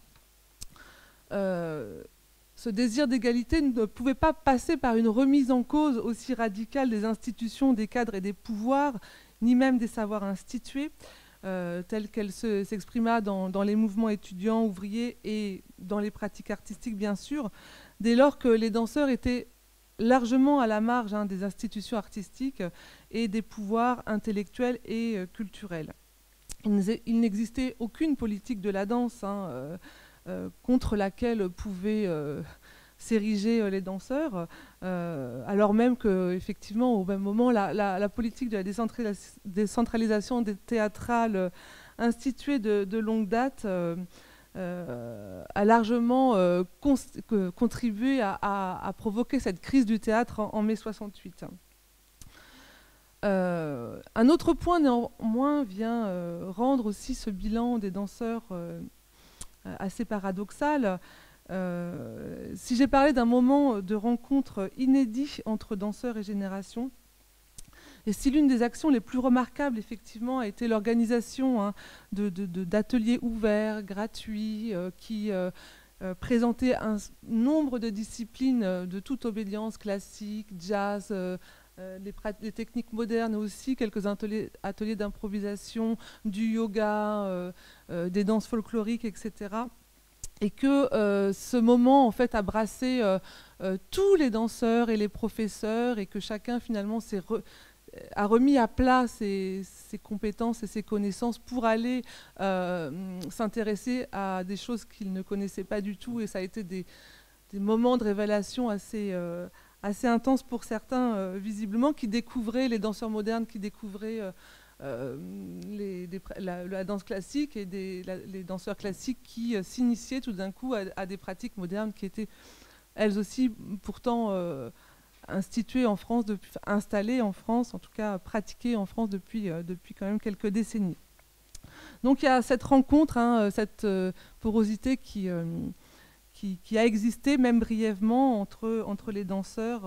Ce désir d'égalité ne pouvait pas passer par une remise en cause aussi radicale des institutions, des cadres et des pouvoirs, ni même des savoirs institués, telle qu'elle s'exprima dans les mouvements étudiants, ouvriers et dans les pratiques artistiques, bien sûr, dès lors que les danseurs étaient largement à la marge des institutions artistiques et des pouvoirs intellectuels et culturels. Il n'existait aucune politique de la danse contre laquelle pouvaient s'ériger les danseurs, alors même qu'effectivement, au même moment, la politique de la décentralisation des théâtrales instituée de longue date a largement contribué à provoquer cette crise du théâtre en mai 68. Un autre point néanmoins vient rendre aussi ce bilan des danseurs assez paradoxal. Si j'ai parlé d'un moment de rencontre inédit entre danseurs et générations, et si l'une des actions les plus remarquables, effectivement, a été l'organisation d'ateliers ouverts, gratuits, qui présentaient un nombre de disciplines de toute obédience, classique, jazz, les techniques modernes aussi, quelques ateliers d'improvisation, du yoga, des danses folkloriques, etc. Et que ce moment, en fait, a brassé tous les danseurs et les professeurs, et que chacun, finalement, a remis à plat ses compétences et ses connaissances pour aller s'intéresser à des choses qu'il ne connaissait pas du tout. Et ça a été des moments de révélation assez intenses pour certains, visiblement, qui découvraient les danseurs modernes, qui découvraient la danse classique et les danseurs classiques qui s'initiaient tout d'un coup à des pratiques modernes qui étaient elles aussi pourtant instituées en France, installées en France, en tout cas pratiquées en France depuis quand même quelques décennies. Donc il y a cette rencontre, hein, cette porosité qui a existé même brièvement entre les danseurs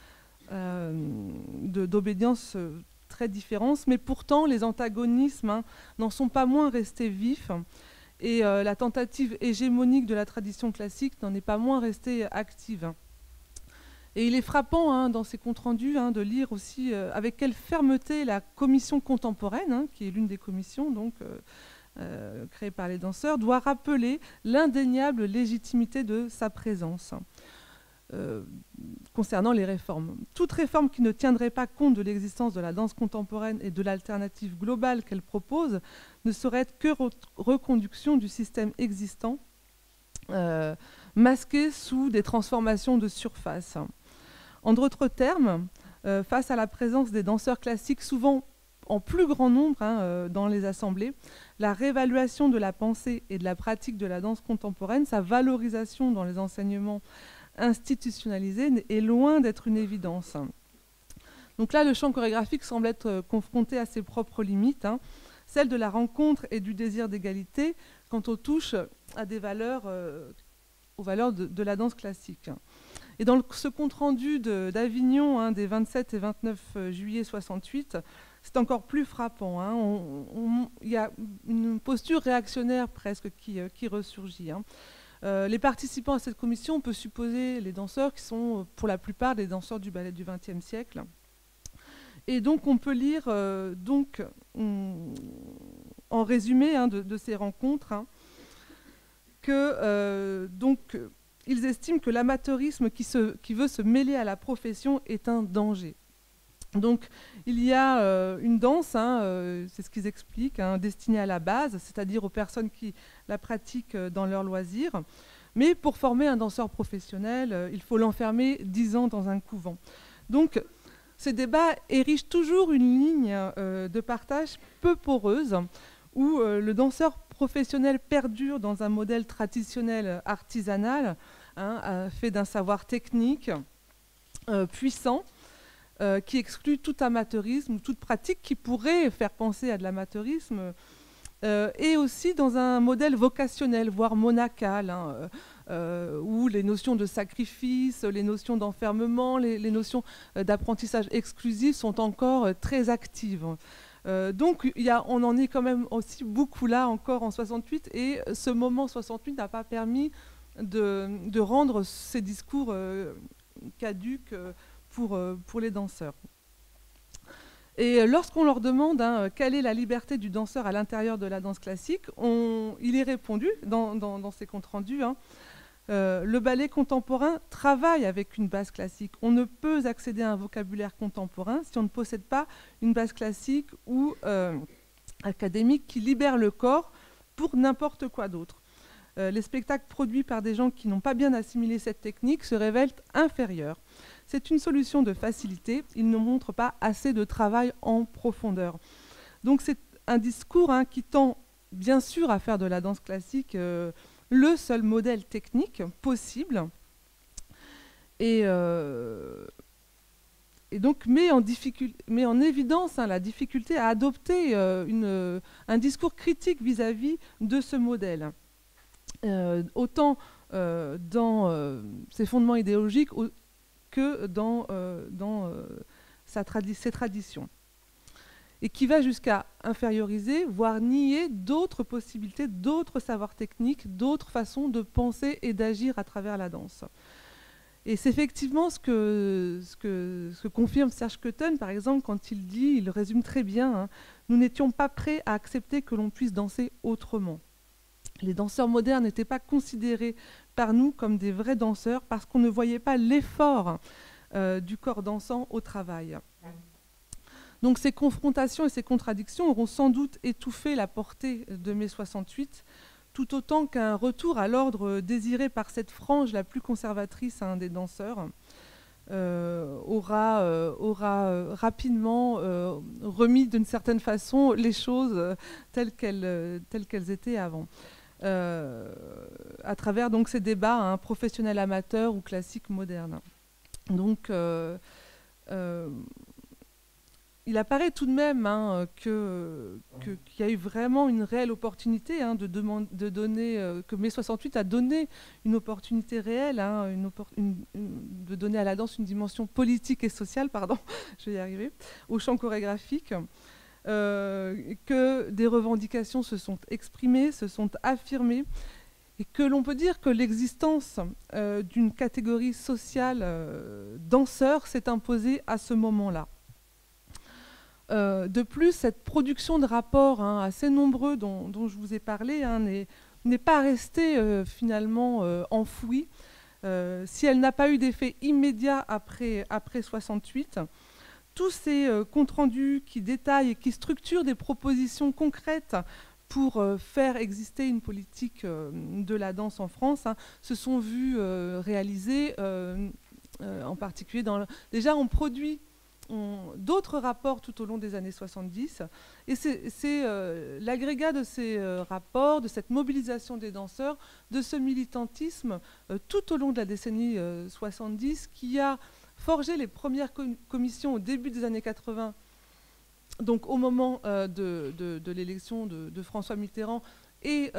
d'obédience très différentes, mais pourtant les antagonismes, hein, n'en sont pas moins restés vifs, et la tentative hégémonique de la tradition classique n'en est pas moins restée active. Et il est frappant, hein, dans ces comptes rendus, hein, de lire aussi avec quelle fermeté la commission contemporaine, hein, qui est l'une des commissions donc, créée par les danseurs, doit rappeler l'indéniable légitimité de sa présence. Concernant les réformes. Toute réforme qui ne tiendrait pas compte de l'existence de la danse contemporaine et de l'alternative globale qu'elle propose ne saurait être que reconduction du système existant, masqué sous des transformations de surface. En d'autres termes, face à la présence des danseurs classiques, souvent en plus grand nombre, hein, dans les assemblées, la réévaluation de la pensée et de la pratique de la danse contemporaine, sa valorisation dans les enseignements institutionnalisé est loin d'être une évidence. Donc là, le champ chorégraphique semble être confronté à ses propres limites, hein, celle de la rencontre et du désir d'égalité quand on touche à des valeurs, aux valeurs de la danse classique. Et dans ce compte-rendu d'Avignon, hein, des 27 et 29 juillet 68, c'est encore plus frappant, hein. Il y a une posture réactionnaire presque qui ressurgit, hein. Les participants à cette commission, on peut supposer les danseurs qui sont pour la plupart des danseurs du ballet du XXe siècle. Et donc on peut lire en résumé, hein, de ces rencontres, hein, que ils estiment que l'amateurisme qui veut se mêler à la profession est un danger. Donc il y a une danse, hein, c'est ce qu'ils expliquent, hein, destinée à la base, c'est-à-dire aux personnes qui la pratiquent dans leur loisir. Mais pour former un danseur professionnel, il faut l'enfermer 10 ans dans un couvent. Donc ces débats érigent toujours une ligne de partage peu poreuse, où le danseur professionnel perdure dans un modèle traditionnel artisanal, hein, fait d'un savoir technique puissant, qui exclut tout amateurisme, toute pratique qui pourrait faire penser à de l'amateurisme, et aussi dans un modèle vocationnel, voire monacal, hein, où les notions de sacrifice, les notions d'enfermement, les notions d'apprentissage exclusif sont encore très actives. Donc on en est quand même aussi beaucoup là encore en 68, et ce moment 68 n'a pas permis de rendre ces discours caducs pour les danseurs. Et lorsqu'on leur demande, hein, quelle est la liberté du danseur à l'intérieur de la danse classique, il est répondu dans ces comptes rendus, hein, le ballet contemporain travaille avec une base classique. On ne peut accéder à un vocabulaire contemporain si on ne possède pas une base classique ou académique qui libère le corps pour n'importe quoi d'autre. Les spectacles produits par des gens qui n'ont pas bien assimilé cette technique se révèlent inférieurs. C'est une solution de facilité, il ne montre pas assez de travail en profondeur. Donc c'est un discours, hein, qui tend bien sûr à faire de la danse classique le seul modèle technique possible, et donc met en évidence, hein, la difficulté à adopter un discours critique vis-à-vis de ce modèle, autant dans ses fondements idéologiques que dans ses traditions, et qui va jusqu'à inférioriser, voire nier d'autres possibilités, d'autres savoirs techniques, d'autres façons de penser et d'agir à travers la danse. Et c'est effectivement ce que confirme Serge Keuten, par exemple, quand il résume très bien, hein, nous n'étions pas prêts à accepter que l'on puisse danser autrement. Les danseurs modernes n'étaient pas considérés par nous comme des vrais danseurs parce qu'on ne voyait pas l'effort du corps dansant au travail. Donc ces confrontations et ces contradictions auront sans doute étouffé la portée de mai 68, tout autant qu'un retour à l'ordre désiré par cette frange la plus conservatrice, hein, des danseurs aura rapidement remis d'une certaine façon les choses telles qu'elles étaient avant. À travers donc ces débats professionnels amateurs ou classiques modernes. Donc il apparaît tout de même qu'il y a eu vraiment une réelle opportunité de donner, que mai 68 a donné une opportunité réelle, de donner à la danse une dimension politique et sociale, pardon, je vais y arriver, au champ chorégraphique, que des revendications se sont exprimées, se sont affirmées, et que l'on peut dire que l'existence d'une catégorie sociale danseur s'est imposée à ce moment-là. De plus, cette production de rapports assez nombreux dont je vous ai parlé n'est pas restée finalement enfouie. Si elle n'a pas eu d'effet immédiat après 68, tous ces comptes rendus qui détaillent et qui structurent des propositions concrètes pour faire exister une politique de la danse en France se sont vus réalisés, en particulier déjà on produit d'autres rapports tout au long des années 70. Et c'est l'agrégat de ces rapports, de cette mobilisation des danseurs, de ce militantisme tout au long de la décennie 70 qui a forgé les premières commissions au début des années 80, donc au moment de l'élection de François Mitterrand et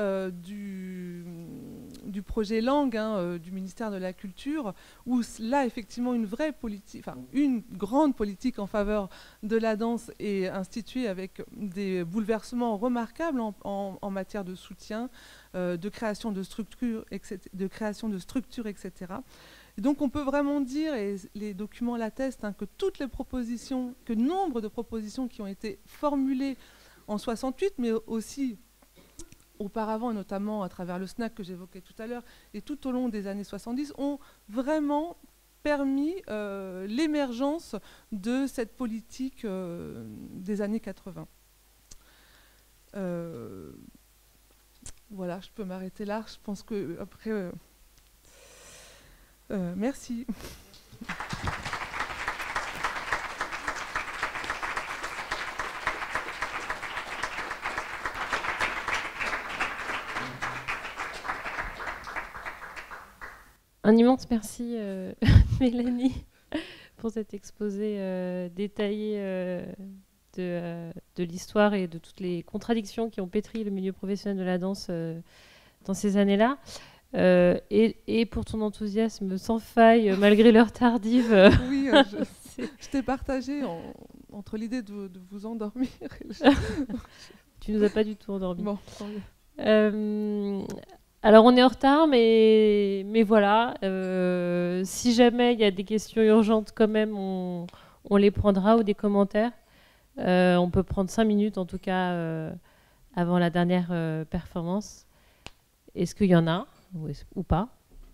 du projet Lang du ministère de la Culture, où là effectivement une vraie politique, enfin une grande politique en faveur de la danse est instituée avec des bouleversements remarquables en matière de soutien, de création de structures, etc., etc. Et donc on peut vraiment dire, et les documents l'attestent, que toutes les propositions, que nombre de propositions qui ont été formulées en 68, mais aussi auparavant, notamment à travers le SNAC que j'évoquais tout à l'heure, et tout au long des années 70, ont vraiment permis l'émergence de cette politique des années 80. Voilà, je peux m'arrêter là. Je pense que après, merci. Un immense merci, Mélanie, pour cet exposé détaillé de l'histoire et de toutes les contradictions qui ont pétri le milieu professionnel de la danse dans ces années-là. Et pour ton enthousiasme sans faille, malgré l'heure tardive. Oui, je t'ai partagé entre l'idée de vous endormir. Tu nous as pas du tout endormis. Bon, tant mieux. Alors on est en retard, mais voilà. Si jamais il y a des questions urgentes quand même, on les prendra, ou des commentaires. On peut prendre 5 minutes en tout cas avant la dernière performance. Est-ce qu'il y en a ou pas?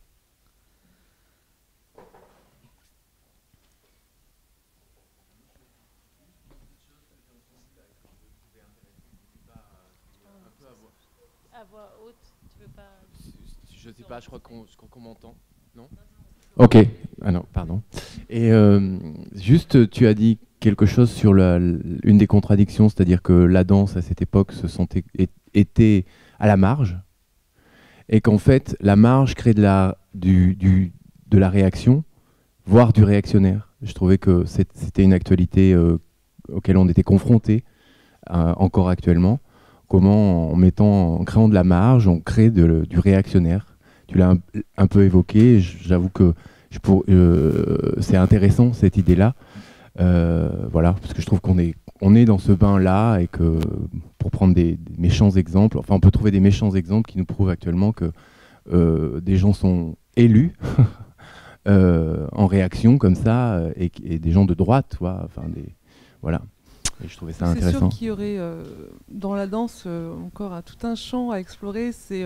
À voix haute, tu veux pas... Je sais pas, je crois qu'on m'entend, non? Ok, ah non, pardon. Et juste, tu as dit quelque chose sur une des contradictions, c'est-à-dire que la danse à cette époque était à la marge, et qu'en fait, la marge crée de la réaction, voire du réactionnaire. Je trouvais que c'était une actualité auquel on était confronté encore actuellement. Comment, en créant de la marge, on crée du réactionnaire. Tu l'as un peu évoqué, j'avoue que c'est intéressant cette idée-là. Voilà, parce que je trouve qu'on est dans ce bain-là, et que pour prendre des méchants exemples, enfin on peut trouver des méchants exemples qui nous prouvent actuellement que des gens sont élus en réaction comme ça, et des gens de droite, tu vois, enfin voilà. Et je trouvais ça intéressant. C'est sûr qu'il y aurait dans la danse encore tout un champ à explorer. C'est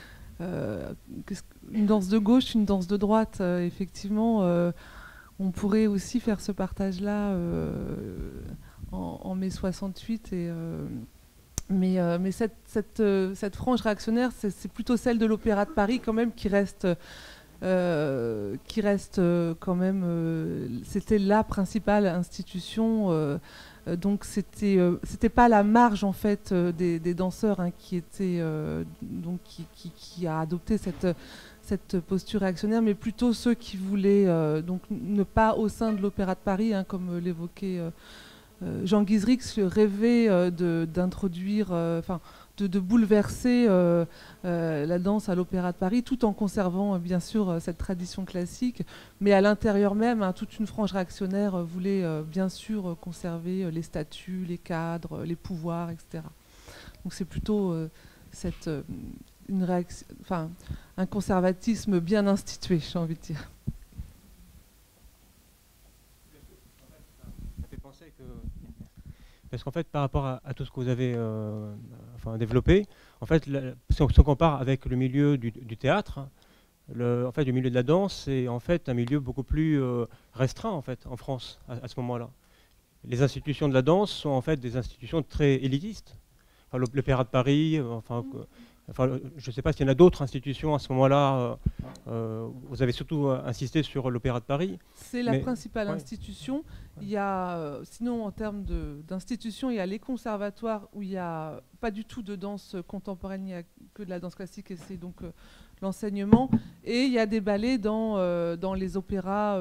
une danse de gauche, une danse de droite. Effectivement, on pourrait aussi faire ce partage-là en mai 68. Mais cette frange réactionnaire, c'est plutôt celle de l'Opéra de Paris quand même qui reste qui reste quand même, c'était la principale institution. Donc c'était pas la marge en fait des danseurs hein, qui était donc qui a adopté cette posture réactionnaire, mais plutôt ceux qui voulaient donc ne pas au sein de l'Opéra de Paris, hein, comme l'évoquait Jean Guizrix, rêvait d'introduire, de bouleverser la danse à l'Opéra de Paris, tout en conservant bien sûr cette tradition classique, mais à l'intérieur même, hein, toute une frange réactionnaire voulait bien sûr conserver les statuts, les cadres, les pouvoirs, etc. Donc c'est plutôt un conservatisme bien institué, j'ai envie de dire. Ça fait penser que... Parce qu'en fait, par rapport à tout ce que vous avez développé, en fait, si on compare avec le milieu du théâtre, le milieu de la danse, c'est en fait un milieu beaucoup plus restreint en fait en France à ce moment-là. Les institutions de la danse sont en fait des institutions très élitistes. Enfin, l'Opéra de Paris, je ne sais pas s'il y en a d'autres institutions à ce moment-là. Vous avez surtout insisté sur l'Opéra de Paris. C'est la principale institution. Il y a, sinon, en termes d'institutions, il y a les conservatoires où il n'y a pas du tout de danse contemporaine, il n'y a que de la danse classique et c'est donc l'enseignement. Et il y a des ballets dans les opéras,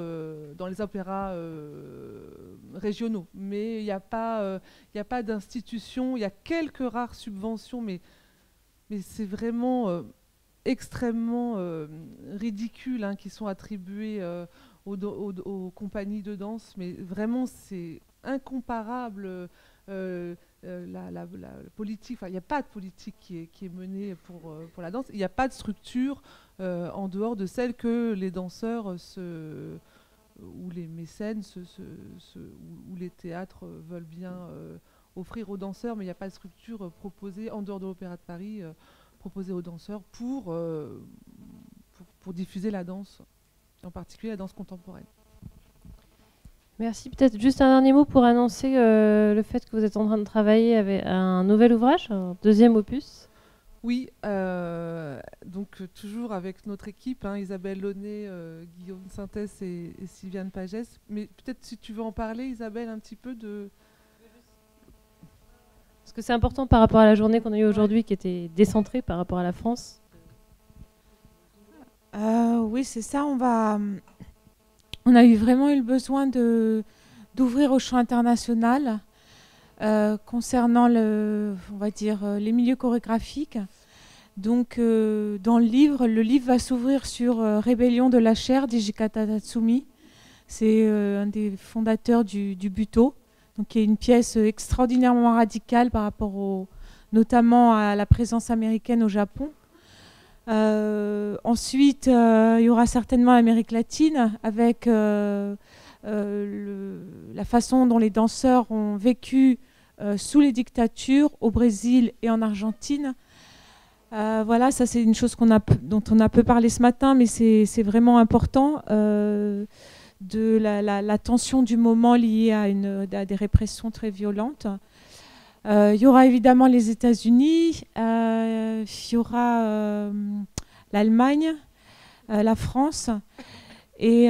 régionaux. Mais il n'y a pas d'institution. Il y a quelques rares subventions, mais c'est vraiment extrêmement ridicule hein, qui sont attribuées aux compagnies de danse, mais vraiment c'est incomparable. La politique, il n'y a pas de politique qui est menée pour la danse. Il n'y a pas de structure en dehors de celle que les danseurs ou les mécènes ou les théâtres veulent bien offrir aux danseurs, mais il n'y a pas de structure proposée en dehors de l'Opéra de Paris proposée aux danseurs pour diffuser la danse, en particulier la danse contemporaine. Merci. Peut-être juste un dernier mot pour annoncer le fait que vous êtes en train de travailler avec un nouvel ouvrage, un deuxième opus. Oui, donc toujours avec notre équipe, hein, Isabelle Launay, Guillaume Sintès et Sylviane Pagès. Mais peut-être si tu veux en parler, Isabelle, un petit peu de... Parce que c'est important par rapport à la journée qu'on a eue aujourd'hui, qui était décentrée par rapport à la France. Oui, c'est ça. On a vraiment eu le besoin d'ouvrir au champ international concernant on va dire, les milieux chorégraphiques. Donc, dans le livre va s'ouvrir sur Rébellion de la chair d'Hijikata Tatsumi. C'est un des fondateurs du Buto. Donc, qui est une pièce extraordinairement radicale par rapport notamment à la présence américaine au Japon. Ensuite, il y aura certainement l'Amérique latine avec la façon dont les danseurs ont vécu sous les dictatures au Brésil et en Argentine. Voilà, ça c'est une chose dont on a peu parlé ce matin, mais c'est vraiment important. De la tension du moment liée à des répressions très violentes. Il y aura évidemment les États-Unis, il y aura l'Allemagne, la France, et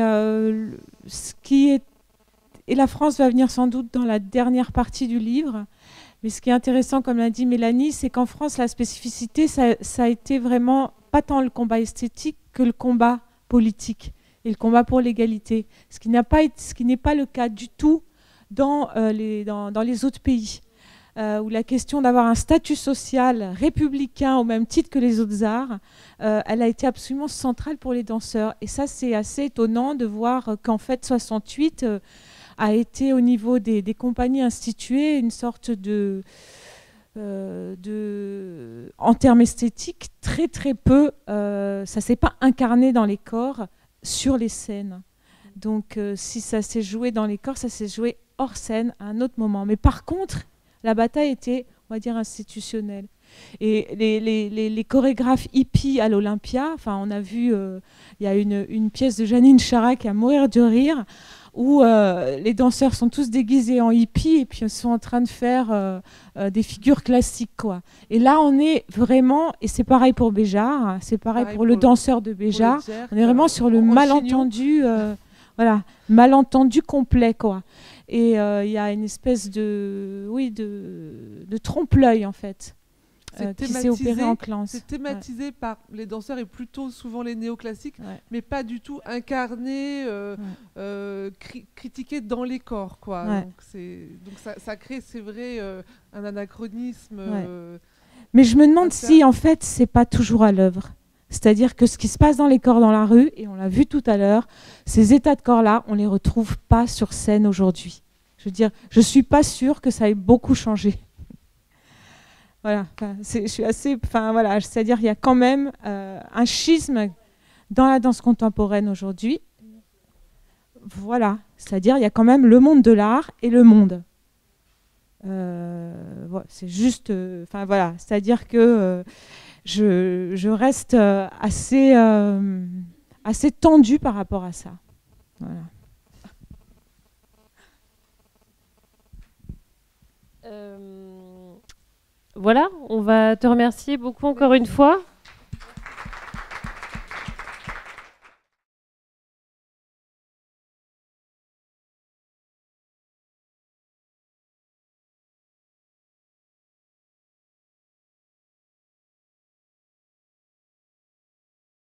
la France va venir sans doute dans la dernière partie du livre. Mais ce qui est intéressant, comme l'a dit Mélanie, c'est qu'en France, la spécificité, ça a été vraiment pas tant le combat esthétique que le combat politique et le combat pour l'égalité, ce qui n'est pas le cas du tout dans les autres pays, où la question d'avoir un statut social républicain au même titre que les autres arts, elle a été absolument centrale pour les danseurs. Et ça, c'est assez étonnant de voir qu'en fait, 68 a été au niveau des compagnies instituées une sorte en termes esthétiques, très très peu, ça ne s'est pas incarné dans les corps, sur les scènes. Donc si ça s'est joué dans les corps, ça s'est joué hors scène à un autre moment. Mais par contre, la bataille était, on va dire, institutionnelle. Et les chorégraphes hippies à l'Olympia, enfin on a vu, il y a une pièce de Janine Chara qui a mourir de rire, où les danseurs sont tous déguisés en hippies et puis ils sont en train de faire des figures classiques, quoi. Et là, on est vraiment, et c'est pareil pour Béjart, hein, c'est pareil pour le danseur de Béjart, on est vraiment sur le malentendu, voilà, malentendu complet, quoi. Et il y a une espèce de trompe-l'œil, en fait, qui s'est opéré en clans. C'est thématisé par les danseurs et plutôt souvent les néoclassiques, mais pas du tout incarné, critiqué dans les corps, quoi. Donc ça crée, c'est vrai, un anachronisme. Mais je me demande si, en fait, c'est pas toujours à l'œuvre. C'est-à-dire que ce qui se passe dans les corps dans la rue, et on l'a vu tout à l'heure, ces états de corps-là, on les retrouve pas sur scène aujourd'hui. Je veux dire, je suis pas sûre que ça ait beaucoup changé. Voilà, je suis assez, voilà, c'est-à-dire qu'il y a quand même un schisme dans la danse contemporaine aujourd'hui. Voilà, c'est-à-dire il y a quand même le monde de l'art et le monde. Voilà, c'est juste, voilà, c'est-à-dire que je reste assez tendue par rapport à ça. Voilà. Voilà, on va te remercier beaucoup encore une fois.